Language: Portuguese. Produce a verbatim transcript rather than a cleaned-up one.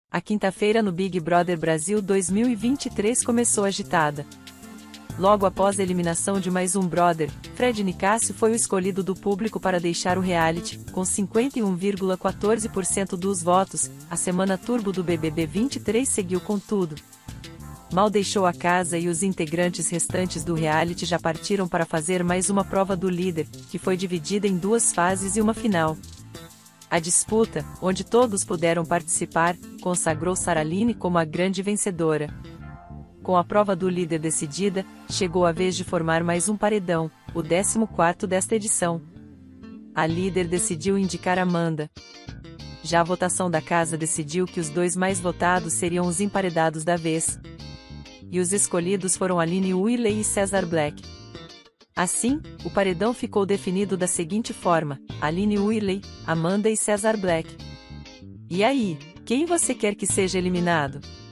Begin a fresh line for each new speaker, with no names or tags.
A quinta-feira no Big Brother Brasil dois mil e vinte e três começou agitada. Logo após a eliminação de mais um brother, Fred Nicásio foi o escolhido do público para deixar o reality, com cinquenta e um vírgula quatorze por cento dos votos. A semana turbo do B B B vinte e três seguiu com tudo. Mal deixou a casa e os integrantes restantes do reality já partiram para fazer mais uma prova do líder, que foi dividida em duas fases e uma final. A disputa, onde todos puderam participar, consagrou Saraline como a grande vencedora. Com a prova do líder decidida, chegou a vez de formar mais um paredão, o décimo quarto desta edição. A líder decidiu indicar Amanda. Já a votação da casa decidiu que os dois mais votados seriam os emparedados da vez. E os escolhidos foram Aline Woolley e César Black. Assim, o paredão ficou definido da seguinte forma: Aline Woolley, Amanda e César Black. E aí, quem você quer que seja eliminado?